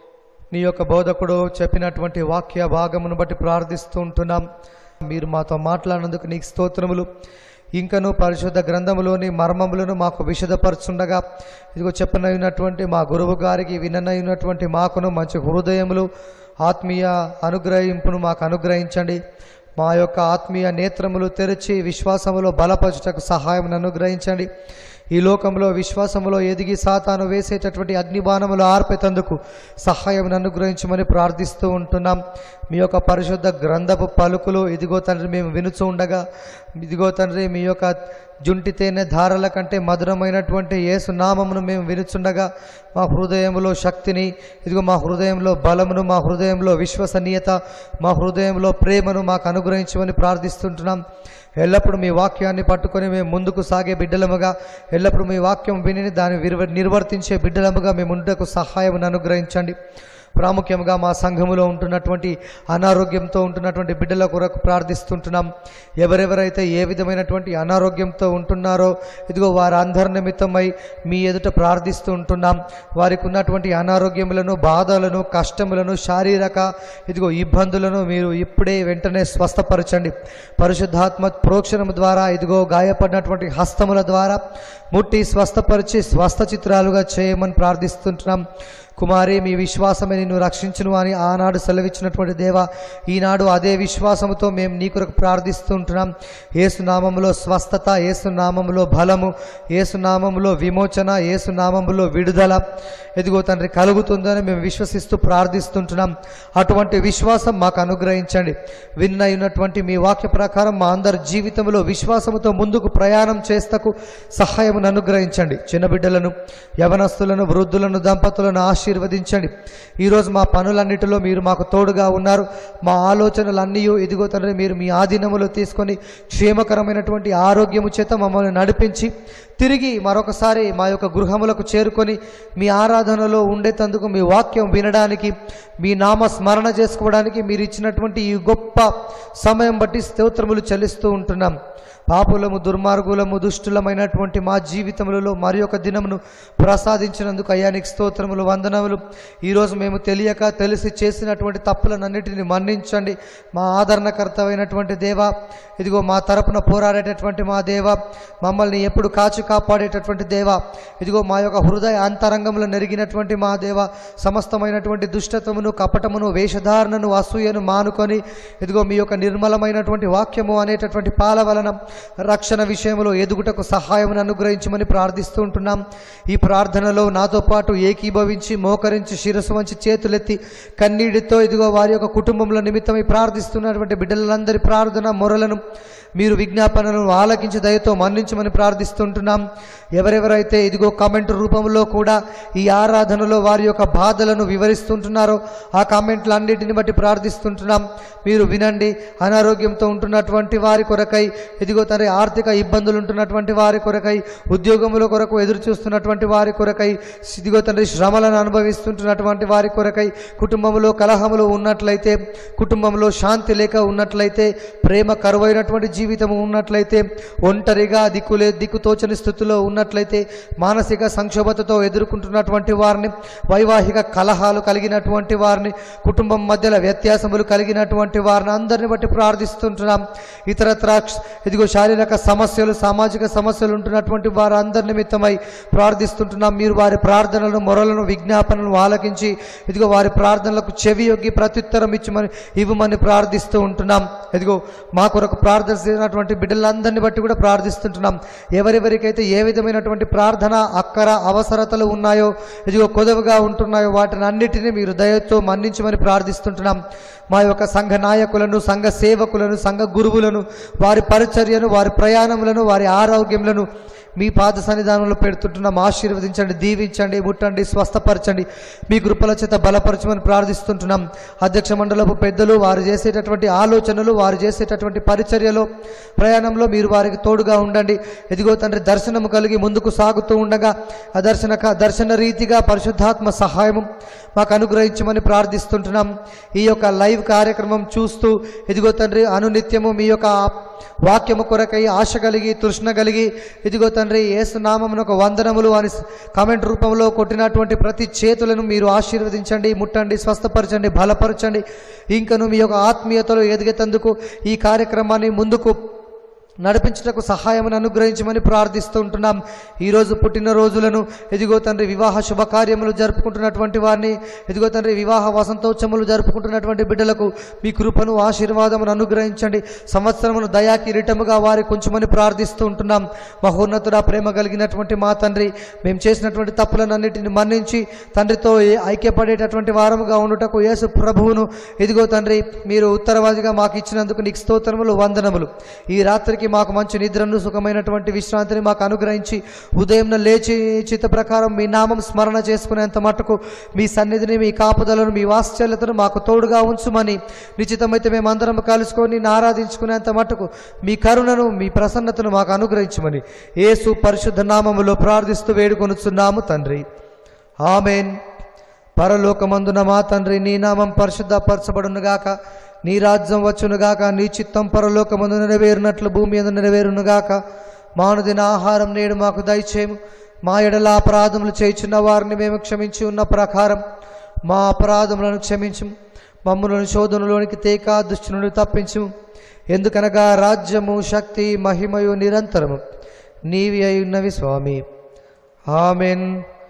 నీ యొక్క బోధకుడు చెప్పినటువంటి వాక్య భాగమును బట్టి ప్రార్థిస్తూ ఉంటున్నాం. మీరు మాతో మాట్లాడినందుకు నీకు స్తోత్రములు. ఇంకను పరిశుద్ధ గ్రంథములోని మర్మములను మాకు విశదపరచుండగా ఇదిగో చెప్పనైనటువంటి మా గురువు గారికి, విననైనటువంటి మాకును మంచి హృదయములు, ఆత్మీయ అనుగ్రహింపును మాకు అనుగ్రహించండి. మా యొక్క ఆత్మీయ నేత్రములు తెరిచి విశ్వాసములో బలపరచుటకు సహాయం అనుగ్రహించండి. ఈ లోకంలో విశ్వాసములో ఎదిగి సాతాను వేసేటటువంటి అగ్నిబాణములు ఆర్పేతందుకు సహాయం అనుగ్రహించమని ప్రార్థిస్తూ ఉంటున్నాం. మీ యొక్క పరిశుద్ధ గ్రంథపు పలుకులు ఇదిగో తండ్రి మేము వినుచూ ఉండగా, ఇదిగో తండ్రి మీ యొక్క జుంటి తేనె ధారల కంటే మధురమైనటువంటి యేసు నామమును మేము వినుచుండగా మా హృదయంలో శక్తిని, ఇదిగో మా హృదయంలో బలమును, మా హృదయంలో విశ్వసనీయత, మా హృదయంలో ప్రేమను మాకు అనుగ్రహించమని ప్రార్థిస్తుంటున్నాం. ఎల్లప్పుడూ మీ వాక్యాన్ని పట్టుకొని మేము ముందుకు సాగే బిడ్డలముగా, ఎల్లప్పుడూ మీ వాక్యం విని దాన్ని నిర్వర్తించే బిడ్డలముగా మేము ఉండటకు సహాయం అనుగ్రహించండి. ప్రాముఖ్యంగా మా సంఘములో ఉంటున్నటువంటి అనారోగ్యంతో ఉంటున్నటువంటి బిడ్డల కొరకు ప్రార్థిస్తుంటున్నాం. ఎవరెవరైతే ఏ విధమైనటువంటి అనారోగ్యంతో ఉంటున్నారో ఇదిగో వారందరి నిమిత్తమై మీ ఎదుట ప్రార్థిస్తూ ఉంటున్నాం. వారికి ఉన్నటువంటి అనారోగ్యములను, బాధలను, కష్టములను, శారీరక ఇదిగో ఇబ్బందులను మీరు ఇప్పుడే వెంటనే స్వస్థపరచండి. పరిశుద్ధాత్మ ప్రోక్షణము ద్వారా ఇదిగో గాయపడినటువంటి హస్తముల ద్వారా ముట్టి స్వస్థపరిచి స్వస్థచిత్రాలుగా చేయమని ప్రార్థిస్తుంటున్నాం. కుమారి, మీ విశ్వాసమే నిన్ను రక్షించును అని ఆనాడు సెలవిచ్చినటువంటి దేవ, ఈనాడు అదే విశ్వాసముతో మేము నీ కొరకు ప్రార్థిస్తుంటున్నాం. యేసునామములో స్వస్థత, యేసునామములో బలము, యేసునామములో విమోచన, యేసునామములో విడుదల ఎదుగో తండ్రి కలుగుతుందని మేము విశ్వసిస్తూ ప్రార్థిస్తుంటున్నాం. అటువంటి విశ్వాసం మాకు అనుగ్రహించండి. విన్నైనటువంటి మీ వాక్య ప్రకారం మా అందరి జీవితంలో విశ్వాసముతో ముందుకు ప్రయాణం చేస్తకు సహాయమును అనుగ్రహించండి. చిన్న బిడ్డలను, యవనస్తులను, వృద్ధులను, దంపతులను ఆశీర్వదించండి. ఈరోజు మా పనులన్నిటిలో మీరు మాకు తోడుగా ఉన్నారు. మా ఆలోచనలన్నీ ఇదిగో తండ్రి మీరు మీ ఆధీనములో తీసుకొని క్షేమకరమైనటువంటి ఆరోగ్యము చేత మమ్మల్ని నడిపించి తిరిగి మరొకసారి మా యొక్క గృహములకు చేరుకొని మీ ఆరాధనలో ఉండేటందుకు, మీ వాక్యం వినడానికి, మీ నామ స్మరణ చేసుకోవడానికి మీరు ఇచ్చినటువంటి ఈ గొప్ప సమయం బట్టి స్తోత్రములు చెల్లిస్తూ ఉంటున్నాం. పాపులము, దుర్మార్గులము, దుష్టులమైనటువంటి మా జీవితములలో మరి ఒక దినమును ప్రసాదించినందుకు అయ్యానికి స్తోత్రములు, వందనములు. ఈరోజు మేము తెలియక తెలిసి చేసినటువంటి తప్పులనన్నిటిని మన్నించండి. మా ఆదరణకర్తమైనటువంటి దేవ, ఇదిగో మా తరపున పోరాడేటటువంటి మా దేవ, మమ్మల్ని ఎప్పుడు కాచి కాపాడేటటువంటి దేవ, ఇదిగో మా యొక్క హృదయ అంతరంగంలో నెరిగినటువంటి మా దేవ, సమస్తమైనటువంటి దుష్టత్వమును, కపటమును, వేషధారణను, అసూయను మానుకొని ఇదిగో మీ యొక్క నిర్మలమైనటువంటి వాక్యము అనేటటువంటి పాల వలన రక్షణ విషయంలో ఎదుగుటకు సహాయం అనుగ్రహించమని ప్రార్థిస్తూ ఉంటున్నాం. ఈ ప్రార్థనలో నాతో పాటు ఏకీభవించి మోకరించి శిరస్సు వంచి చేతులెత్తి కన్నీటితో ఇదిగో వారి యొక్క కుటుంబముల నిమిత్తమై ప్రార్థిస్తున్నటువంటి బిడ్డలందరి ప్రార్థన మొరలను మీరు విజ్ఞాపనలను ఆలకించి దయతో మన్నించమని ప్రార్థిస్తుంటున్నాం. ఎవరెవరైతే ఇదిగో కామెంట్ రూపంలో కూడా ఈ ఆరాధనలో వారి యొక్క బాధలను వివరిస్తుంటున్నారో ఆ కామెంట్లన్నిటిని బట్టి ప్రార్థిస్తుంటున్నాం. మీరు వినండి. అనారోగ్యంతో ఉంటున్నటువంటి వారి కొరకై, ఇదిగో తండ్రి ఆర్థిక ఇబ్బందులు ఉంటున్నటువంటి వారి కొరకై, ఉద్యోగముల కొరకు ఎదురు చూస్తున్నటువంటి వారి కొరకై, ఇదిగో తండ్రి శ్రమలను అనుభవిస్తుంటున్నటువంటి వారి కొరకై, కుటుంబంలో కలహములు ఉన్నట్లయితే, కుటుంబంలో శాంతి లేక ఉన్నట్లయితే, ప్రేమ కరువైనటువంటి జీవితము ఉన్నట్లయితే, ఒంటరిగా దిక్కుతోచని స్థితి స్థితిలో ఉన్నట్లయితే, మానసిక సంక్షోభతతో ఎదుర్కొంటున్నటువంటి వారిని, వైవాహిక కలహాలు కలిగినటువంటి వారిని, కుటుంబం మధ్యలో వ్యత్యాసములు కలిగినటువంటి వారిని అందరిని బట్టి ప్రార్థిస్తుంటున్నాం. ఇతరత్ర ఇదిగో శారీరక సమస్యలు, సామాజిక సమస్యలు ఉంటున్నటువంటి వారందరి నిమిత్తమై ప్రార్థిస్తుంటున్నాం. మీరు వారి ప్రార్థనలను, మొరలను, విజ్ఞాపనలను ఆలకించి ఇదిగో వారి ప్రార్థనలకు చెవి యొగ్గి ప్రత్యుత్తరం ఇవ్వమని ప్రార్థిస్తూ ఉంటున్నాం. ఇదిగో మా కొరకు ప్రార్థిస్తున్నటువంటి బిడ్డలందరినీ బట్టి కూడా ప్రార్థిస్తుంటున్నాం. ఎవరెవరికైతే ఏ విధమైనటువంటి ప్రార్థన అక్కర అవసరతలు ఉన్నాయో, ఇదిగో కొదవగా ఉంటున్నాయో వాటిని అన్నిటినీ మీరు దయతో మన్నించమని ప్రార్థిస్తుంటున్నాం. మా యొక్క సంఘ నాయకులను, సంఘ సేవకులను, సంఘ గురువులను, వారి పరిచర్యను, వారి ప్రయాణములను, వారి ఆరోగ్యములను మీ పాద సన్నిధానంలో పెడుతుంటున్నాం. ఆశీర్వదించండి, దీవించండి, ముట్టండి, స్వస్థపరచండి, మీ కృపల చేత బలపరచమని ప్రార్థిస్తుంటున్నాం. అధ్యక్ష మండలపు పెద్దలు వారు చేసేటటువంటి ఆలోచనలు, వారు చేసేటటువంటి పరిచర్యలో, ప్రయాణంలో మీరు వారికి తోడుగా ఉండండి. ఎదిగో తండ్రి, దర్శనము కలిగి ముందుకు సాగుతూ ఉండగా దర్శన రీతిగా పరిశుద్ధాత్మ సహాయము మాకు అనుగ్రహించమని ప్రార్థిస్తుంటున్నాం. ఈ యొక్క లైవ్ కార్యక్రమం చూస్తూ ఇదిగో తండ్రి అనునిత్యము మీ యొక్క వాక్యము కొరకై ఆశ కలిగి, తృష్ణ కలిగి, ఇదిగో తండ్రి యేసు నామమున ఒక వందనములు అని కామెంట్ రూపంలో కొట్టినటువంటి ప్రతి చేతులను మీరు ఆశీర్వదించండి, ముట్టండి, స్వస్థపరచండి, బలపరచండి. ఇంకను మీ యొక్క ఆత్మీయతలో ఎదిగేందుకు ఈ కార్యక్రమాన్ని ముందుకు నడిపించటకు సహాయమును అనుగ్రహించమని ప్రార్థిస్తూ ఉంటున్నాం. ఈరోజు పుట్టినరోజులను, ఎదిగో తండ్రి వివాహ శుభకార్యములు జరుపుకుంటున్నటువంటి వారిని, ఎదిగో తండ్రి వివాహ వసంతోత్సవములు జరుపుకుంటున్నటువంటి బిడ్డలకు మీ కృపను, ఆశీర్వాదమును అనుగ్రహించండి. సంవత్సరమును దయా కిరీటముగా వారి కొంచెమని ప్రార్థిస్తూ ఉంటున్నాం. మహోన్నతుడా, ప్రేమ కలిగినటువంటి మా తండ్రి, మేము చేసినటువంటి తప్పులను అన్నిటిని మన్నించి తండ్రితో ఐక్యపడేటటువంటి వారముగా ఉండుటకు యేసు ప్రభువును ఇదిగో తండ్రి మీరు ఉత్తరవాదిగా మాకు ఇచ్చినందుకు నీకు స్తోత్రములు, వందనములు. ఈ రాత్రికి మాకు మంచి నిద్రను, సుఖమైనటువంటి విశ్రాంతిని మాకు అనుగ్రహించి ఉదయం లేచి చిత్త ప్రకారం మీ నామం స్మరణ చేసుకునేంత మట్టుకు మీ సన్నిధిని, మీ కాపుదలను, మీ వాత్సల్యతను మాకు తోడుగా ఉంచుమని, నిశ్చితమైతే మేమందరం కలుసుకొని నిన్ను ఆరాధించుకునేంత మట్టుకు మీ కరుణను, మీ ప్రసన్నతను మాకు అనుగ్రహించమని యేసు పరిశుద్ధ నామములో ప్రార్థిస్తూ వేడుకొనుచున్నాము తండ్రి. ఆమేన్. పరలోకమందున మా తండ్రి, నీ నామం పరిశుద్ధపరచబడునుగాక, నీ రాజ్యం వచ్చునుగాక, నీ చిత్తం పరలోకమందు నెరవేరునట్లు భూమి యందు నెరవేరునుగాక. మానుదిన ఆహారం నేడు మాకు దయచేయము. మా ఎడల అపరాధములు చేయుచున్న వారిని మేము క్షమించి ఉన్న ప్రకారం మా అపరాధములను క్షమించుము. మమ్ములను శోధనలోనికి తేక, దుష్టు నుండి తప్పించుము. ఎందుకనగా రాజ్యము, శక్తి, మహిమయు నిరంతరము నీవి అయి ఉన్నవి స్వామి. ఆమేన్.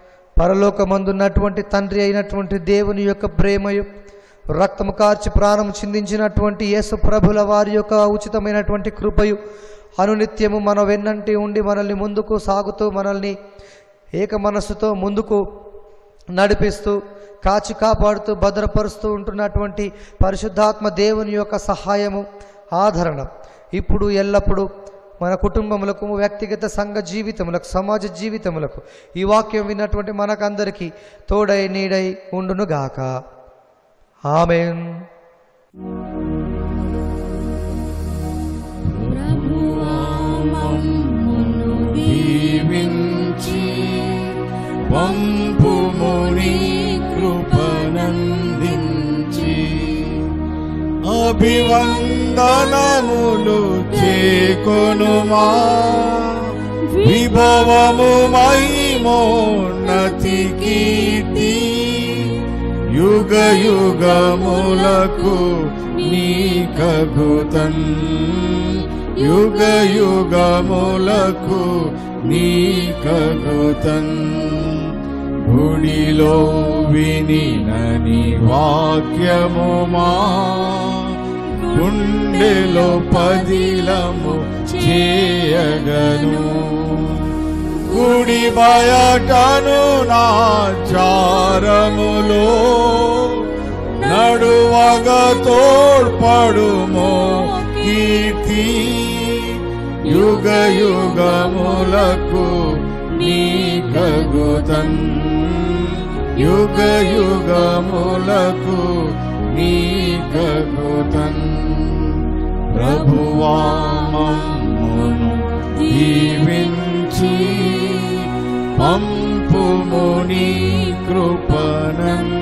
పరలోకమందున్నటువంటి తండ్రి అయినటువంటి దేవుని యొక్క ప్రేమయు, రక్తము కార్చి ప్రాణం చిందించినటువంటి యేసు ప్రభుల వారి యొక్క ఉచితమైనటువంటి కృపయు అనునిత్యము మన వెన్నంటి ఉండి మనల్ని ముందుకు సాగుతూ, మనల్ని ఏక మనస్సుతో ముందుకు నడిపిస్తూ, కాచి కాపాడుతూ, భద్రపరుస్తూ ఉంటున్నటువంటి పరిశుద్ధాత్మ దేవుని యొక్క సహాయము, ఆదరణ ఇప్పుడు ఎల్లప్పుడూ మన కుటుంబములకు, వ్యక్తిగత సంఘ జీవితములకు, సమాజ జీవితములకు ఈ వాక్యం విన్నటువంటి మనకందరికీ తోడై నీడై ఉండునుగాక. ఆమేన్. ప్రభువా మమ్మును దీవించి పంపుము నీ కృపనందించి, అభివందనములు చేకొనుమా, విభవము మహిమోన్నతి కీర్తి, యుగ యుగములకు నీకగుతన్, యుగ యుగములకు నీకగుతన్. గుడిలో వినినని వాక్యము మా గుండెలో పదిలము చేయగను, గుడి బయటను నా చారములో నడువగా తోడ్పడుమో కీర్తి, యుగ యుగములకు నీకగుతన్, యుగ యుగములకు నీకగుతన్. ప్రభువా మమ్మును దీవించి పంపుము నీ కృపనం